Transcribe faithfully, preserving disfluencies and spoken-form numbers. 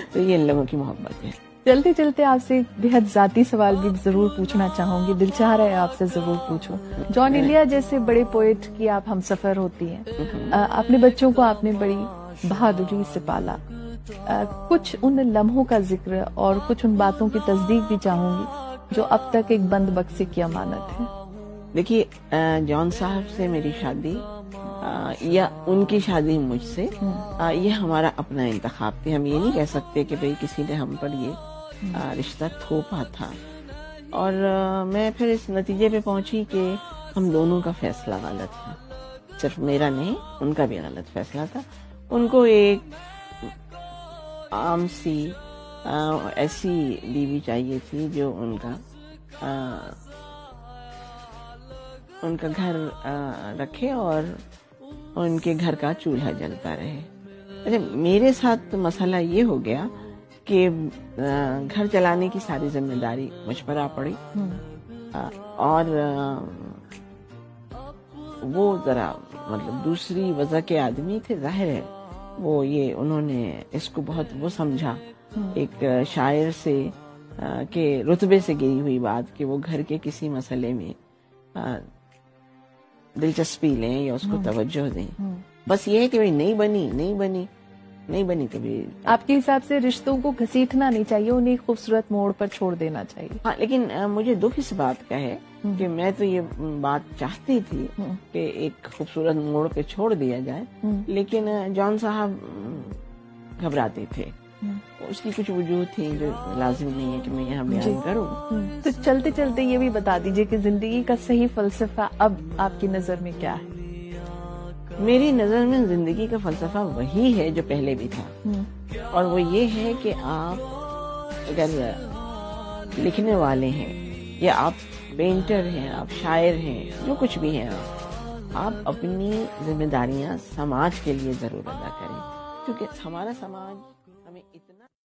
تو یہ ان لوگوں کی محبت ہے. چلتے چلتے آپ سے ایک بےحد ذاتی سوال بھی ضرور پوچھنا چاہوں گی, دل چاہ رہا ہے آپ سے ضرور پوچھوں. جان ایلیا جیسے بڑے پوئٹ کی آپ ہم سفر ہوتی ہیں, اپنے بچوں کو آپ نے بڑی بہادری سے پالا, کچھ ان لمحوں کا ذکر اور کچھ ان باتوں کی تصدیق بھی چاہوں گی جو اب تک ایک بند بکسے کی امانت ہے. دیکھیے, جان صاحب سے میری شادی یا ان کی شادی مجھ سے, یہ ہمارا اپنا انتخاب تھا. ہم یہ نہیں کہہ سکتے کہ بھئی کسی نے ہم پر یہ رشتہ تھوپا تھا. اور میں پھر اس نتیجے پہ پہنچی کہ ہم دونوں کا فیصلہ غلط ہے, صرف میرا نہیں ان کا بھی غلط فیصلہ تھا. ان کو ایک عام سی ایسی بیوی چاہیے تھی جو ان کا ان کا گھر رکھے اور ان کے گھر کا چولہا جلتا رہے. اچھا, میرے ساتھ مسئلہ یہ ہو گیا کہ گھر چلانے کی ساری ذمہ داری مجھ پر آ پڑی, اور وہ ذرا مطلب دوسری وجہ کے آدمی تھے, ظاہر ہے وہ یہ انہوں نے اس کو بہت وہ سمجھا ایک شاعر سے کہ رتبے سے گئی ہوئی بات کہ وہ گھر کے کسی مسئلے میں دلچسپی لیں یا اس کو توجہ دیں. بس یہ ہے کہ بھائی نہیں بنی نہیں بنی نہیں بنی کبھی. آپ کے حساب سے رشتوں کو گھسیٹنا نہیں چاہیے, انہیں خوبصورت موڑ پر چھوڑ دینا چاہیے. ہاں, لیکن مجھے دکھ اس بات کا ہے کہ میں تو یہ بات چاہتی تھی کہ ایک خوبصورت موڑ پہ چھوڑ دیا جائے, لیکن جان صاحب گھبراتے تھے. اس کی کچھ وجوہ تھی جو لازم نہیں ہے کہ میں یہاں بیان کروں. تو چلتے چلتے یہ بھی بتا دیجئے کہ زندگی کا صحیح فلسفہ اب آپ کی نظر میں کیا ہے؟ میری نظر میں زندگی کا فلسفہ وہی ہے جو پہلے بھی تھا, اور وہ یہ ہے کہ آپ اگر لکھنے والے ہیں یا آپ پینٹر ہیں, آپ شاعر ہیں, جو کچھ بھی ہیں, آپ اپنی ذمہ داریاں سماج کے لیے ضرور ادا کریں, کیونکہ ہمارا سماج ہمیں اتنا